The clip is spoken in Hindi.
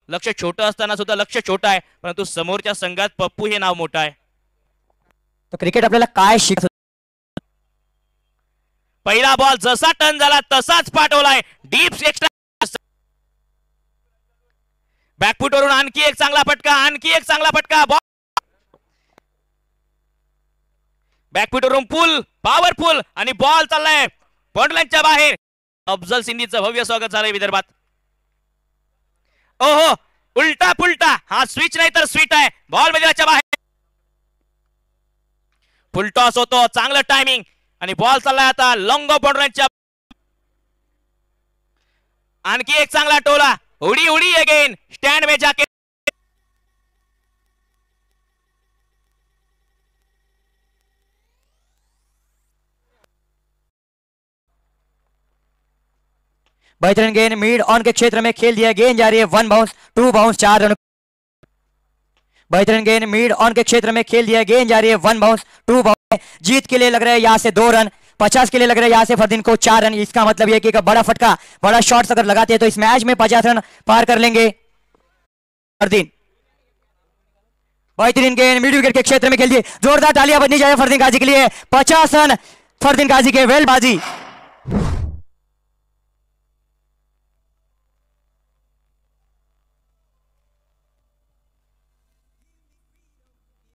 लक्ष छोटं असताना सुद्धा लक्ष छोटं आहे, परंतु समोरच्या संघात पप्पू हे नाव मोठं आहे. तर क्रिकेट आपल्याला काय शिकवतं? पहिला बॉल जसा टर्न झाला तसाच पाठवलाय डीप एक्स्ट्रा. बॅकफुटवरून आणखी एक चांगला फटका, आणखी एक चांगला फटका. बॉल बॅकफुटवरून पुल पॉवरफुल आणि बॉल चाललाय बॉन्डलाईनच्या बाहेर. अफजल सिंधीचं भव्य स्वागत झालंय विदर्भात. ओहो, उलटा पुलटा, हा स्विच नाही तर स्वीट आहे. बॉल मैदानाच्या बाहेर, फुल टॉस होतो, चांगलं टायमिंग आणि बॉल चाललाय आता लॉंग ऑफ बॉन्डलाईनच्या. आणखी एक चांगला टोला, उडी उडी अगेन, स्टँड में जाके. बेहतरीन गेंद मिड ऑन के क्षेत्र में खेल दिया. गेंद जा रही है 1 बाउंस 2 बाउंस 4 रन. बेहतरीन गेंद मिड ऑन के क्षेत्र में खेल दिया. गेंद जा रही है 1 बाउंस 2 बाउंस. जीत के लिए लग रहा है यहाँ से 2 रन, 50 के लिए लग रहा है यहाँ से फरदीन को 4 रन. इसका मतलब यह कि एक बड़ा फटका, बड़ा शॉट्स अगर लगाते हैं तो इस मैच में 50 रन पार कर लेंगे फरदीन. बेहतरीन गेंद मिड विकेट के क्षेत्र में खेल दिए. जोरदार तालियां बजनी चाहिए फरदीन गाजी के लिए. 50 रन फरदीन गाजी के. वेल बाजी.